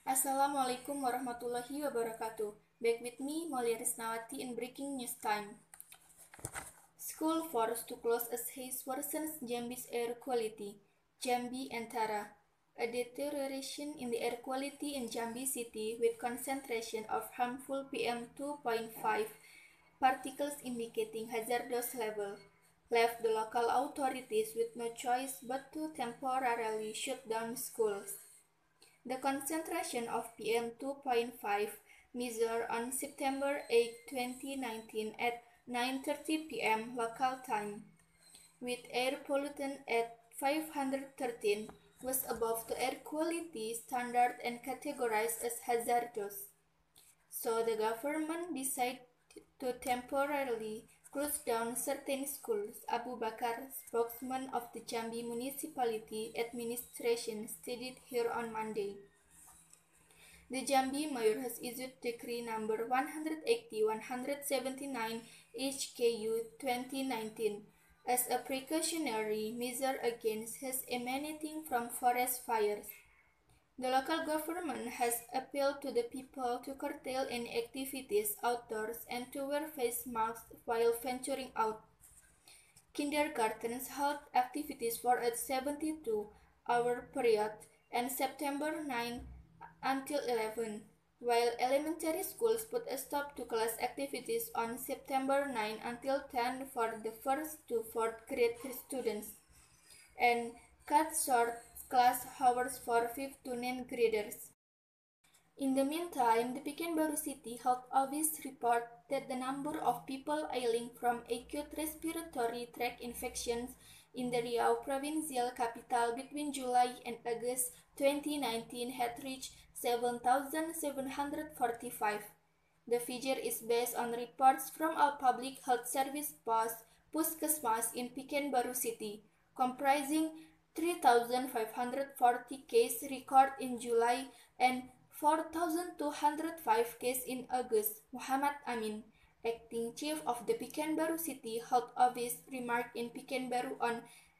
Assalamualaikum warahmatullahi wabarakatuh. Back with me, Maulia Risnawati in Breaking News Time. School forced to close as haze worsens Jambi's air quality. Jambi and Tara. A deterioration in the air quality in Jambi city with concentration of harmful PM2.5 particles indicating hazardous level left the local authorities with no choice but to temporarily shut down schools. The concentration of PM2.5 measured on September 8, 2019 at 9:30 p.m. local time, with air pollutant at 513, was above the air quality standard and categorized as hazardous. So the government decided to temporarily close down certain schools. Abu Bakar, spokesman of the Jambi Municipality Administration, stated here on Monday. The Jambi Mayor has issued Decree number 180/179 HKU 2019 as a precautionary measure against haze emanating from forest fires. The local government has appealed to the people to curtail any activities outdoors and to wear face masks while venturing out. Kindergartens held activities for a 72-hour period and September 9 until 11, while elementary schools put a stop to class activities on September 9 until 10 for the 1st to 4th grade students, and cut short class hours for 5th to 9th graders. In the meantime, the Pekanbaru City Health Office reported that the number of people ailing from acute respiratory tract infections in the Riau provincial capital between July and August 2019 had reached 7,745. The figure is based on reports from all public health service posts, Puskesmas in Pekanbaru City, comprising 3,540 cases recorded in July and 4,205 cases in August. Muhammad Amin, acting chief of the Pekanbaru City Health Office, remarked in Pekanbaru on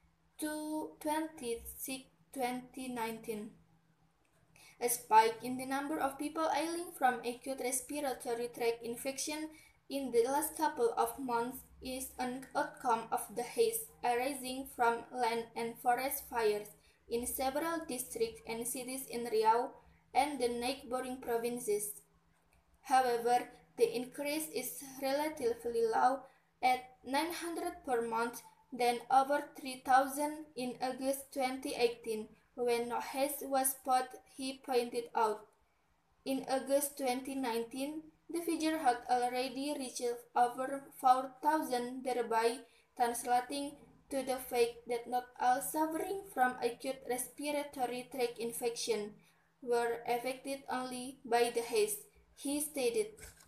2/26/2019. A spike in the number of people ailing from acute respiratory tract infection in the last couple of months is an outcome of the haze arising from land and forest fires in several districts and cities in Riau and the neighboring provinces. However, the increase is relatively low at 900 per month than over 3,000 in August 2018 when no haze was spotted, he pointed out. In August 2019, the figure had already reached over 4,000, thereby translating to the fact that not all suffering from acute respiratory tract infection were affected only by the haze, he stated.